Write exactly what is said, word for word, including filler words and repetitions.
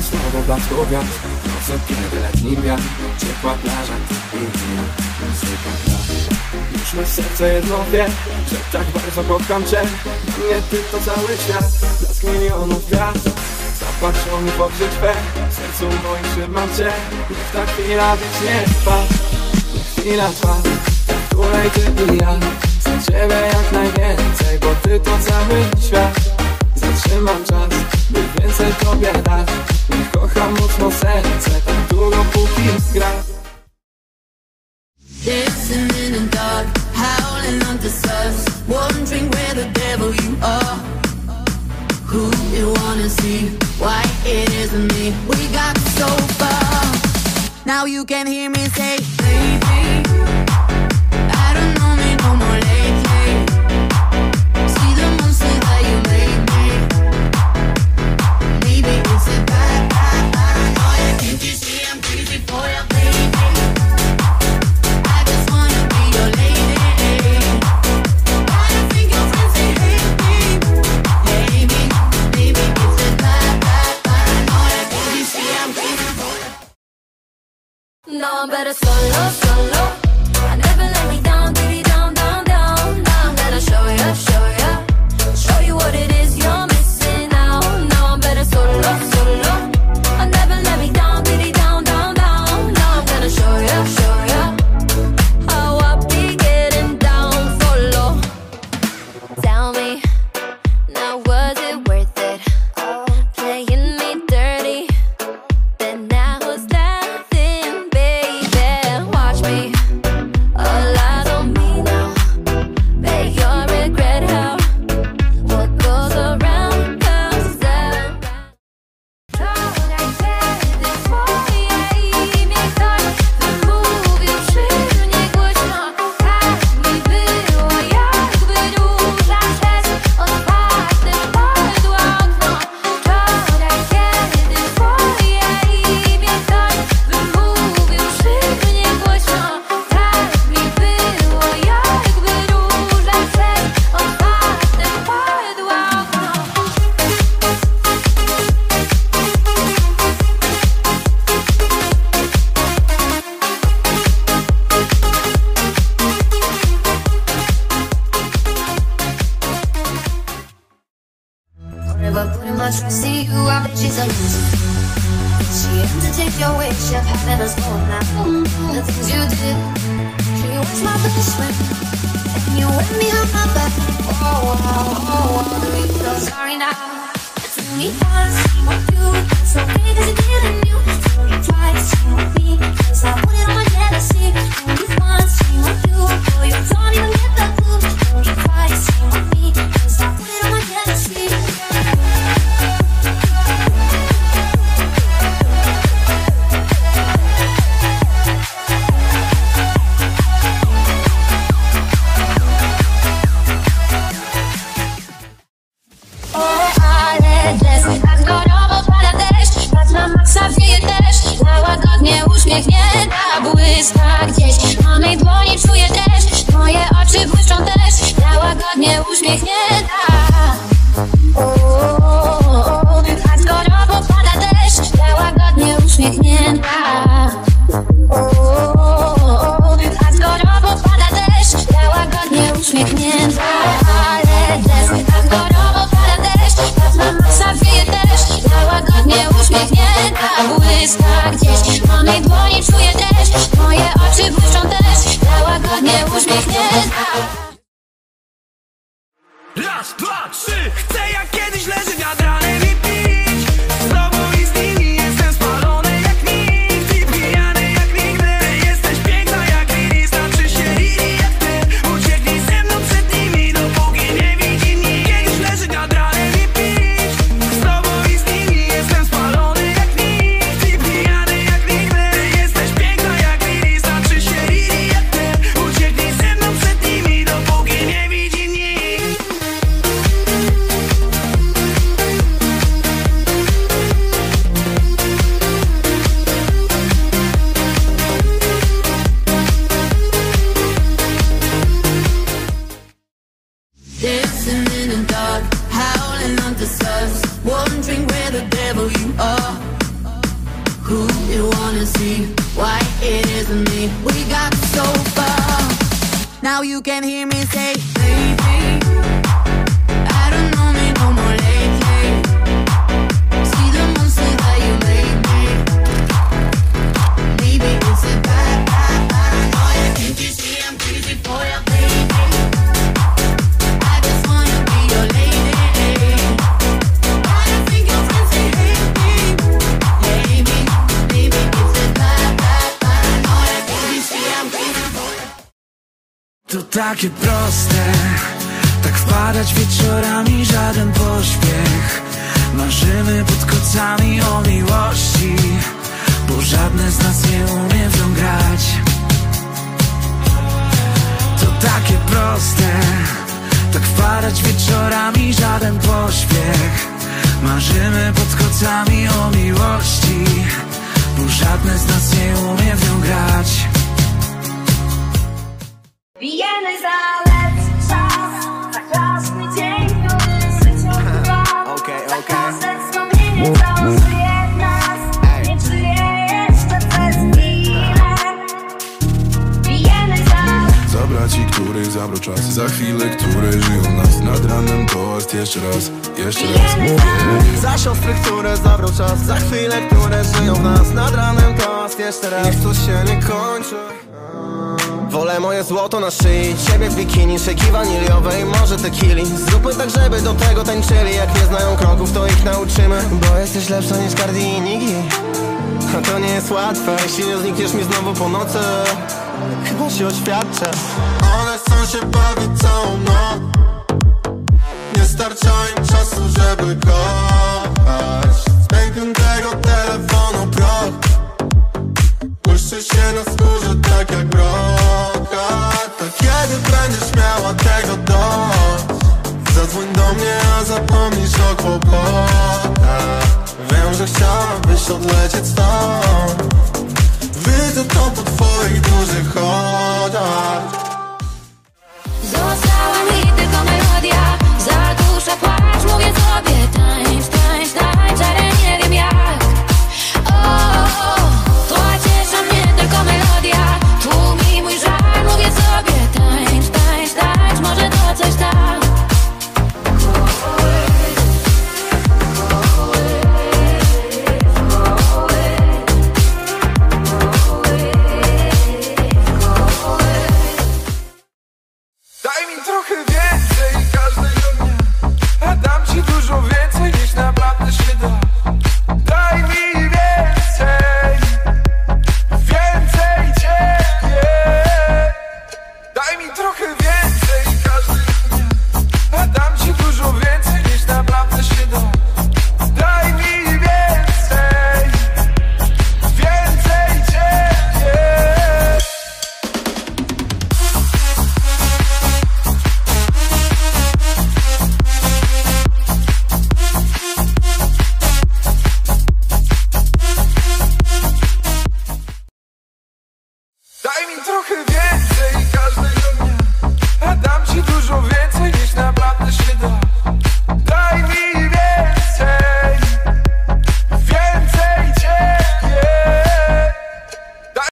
znowu blasku gwiazd. Noce, kiedy letni wiatr, ciepła plaża i muzyka gra. Już me serce jedno wie, że tak bardzo kocham cię. Nie ty, to cały świat, blask milionów gwiazd. Zapatrzą mi w oczy twe, w sercu moim trzymam cię. Niech ta chwila wiecznie trwa, niech chwila trwa, w której ty i ja. Za ciebie jak najwięcej, bo ty to cały świat. Zatrzymam czas, by więcej tobie dać. Niech kocham mocno serce, tak długo póki gra. Dancing in the dark, howling under stars, wondering where the devil you are. Who you wanna see, why it isn't me. We got so far, now you can hear me say, baby, I don't know me no more lately. See the monster that you made me. Maybe it's a bad, bad, paranoia. Can't you see I'm crazy for you, baby? I just wanna be your lady. I don't think your friends they hate me, hate me. Maybe it's a bad, bad, paranoia. Can't you see I'm crazy for you? No, I'm better solo, solo. I never let me down, baby, down, down, down. Now I'm gonna show ya, show ya, show you what it is you're missing out. Now I'm better solo, solo. I never let me down, baby, down, down, down. Now I'm gonna show ya, show ya, how I be getting down solo. Tell me, now was it worth it? Playing me dirty, then now was nothing, baby. Watch me, all eyes on me now. Make your regret how what goes around comes around. Wczoraj, kiedy twoje imię ktoś wymówił przy mnie głośno, tak mi było, jakby duża przez otwarte wpadło okno. Wczoraj, kiedy twoje imię ktoś wymówił przy mnie głośno, tak mi było, jakby duża przez otwarte wpadło okno. Forever putting my trust in you, I bet she's a loser. She had to take your wish of having us all now. The things you did, she was my best friend, and you went me on my back. Oh, oh, oh, oh, do you feel sorry now? To me once, what you, it's okay cause you didn't you. To me twice, you want me, cause I put it on my jealousy. To me once, you want you, boy, you don't even get the clue. To me twice, you want me, cause I put it on my jealousy. Uśmiechnięta błyska gdzieś na mej dłoni, czuję też, moje oczy błyszczą też. Ja łagodnie uśmiechnięta. O, o, o, a skoro popada deszcz, ja łagodnie uśmiechnięta. O, o, o, a skoro popada deszcz, ja łagodnie uśmiechnięta. Ale deszcz, a skoro popada deszcz, na maksa wieje też. Ja łagodnie uśmiechnięta błyska gdzieś na mej dłoni, czuję też, moje oczy błyszczą też. Ja łagodnie uśmiechnięta. Raz, dwa, trzy, chcę jak kiedyś leży nad ranem i pić. Z tobą i z nimi jestem spalony jak nikt i pijany jak nigdy. Jesteś piękna jak Lili, znaczy się Lili jak ty. Ucieknij ze mną przed nimi, dopóki nie widzi nikt. Kiedyś leży nad ranem i pić. Z tobą i z nimi jestem spalony jak nikt i pijany jak nigdy. Jesteś piękna jak Lili, znaczy się Lili jak ty. Ucieknij ze mną przed nimi, dopóki nie widzi nikt. Dancing in the dark, howling under stars, wondering where the devil you are. who you wanna see, why it isn't me. We got so far, now you can hear me say, baby, I don't know me no more lately. See the monster that you made me. Maybe it's a bad, bad, paranoia. Can't you see I'm crazy for you, baby? I just wanna be your lady. Why you think your friends they hate me? Hate me, maybe it's a bad, bad, paranoia. Can't you see I'm crazy for you? To takie proste, tak wpadać wieczorami, żaden pośpiech. Marzymy pod kocami o miłości, bo żadne z nas nie umie w nią grać. To takie proste, tak wpadać wieczorami, żaden pośpiech. Marzymy pod kocami o miłości, bo żadne z nas nie umie w nią grać. Pijemy za lepszy czas, za każdy dzień, który życiu trwa. Okej, Za okej. każde wspomnienie, co żyje w nas. Nie żyje jeszcze przez chwilę. Pijemy za Za braci, których zabrał czas, za chwile, które żyją nas. Nad ranem toast jeszcze raz, jeszcze raz mówię. Za siostry, które zabrał czas, za chwile, które żyją w nas. Nad ranem toast jeszcze raz, niech to się nie kończy. Wolę moje złoto na szyi, ciebie w bikini, szejki waniliowej, może tequili. Zróbmy tak, żeby do tego tańczyli. Jak nie znają kroków, to ich nauczymy, bo jesteś lepsza niż Cardi i Nigi. A to nie jest łatwe, jeśli nie znikniesz mi znowu po nocy. Chyba się oświadczę. One chcą się bawić całą noc, nie starcza im czasu, żeby kochać. Z pękniętego telefonu proch błyszczy się na skórze tak jak brokat. To kiedy będziesz miała tego dość, zadzwoń do mnie, a zapomnisz o kłopotach. Wiem, że chciałabyś odlecieć stąd, widzę to po twoich dużych oczach. Została mi tylko melodia, zadusza płacz, mówię sobie tań.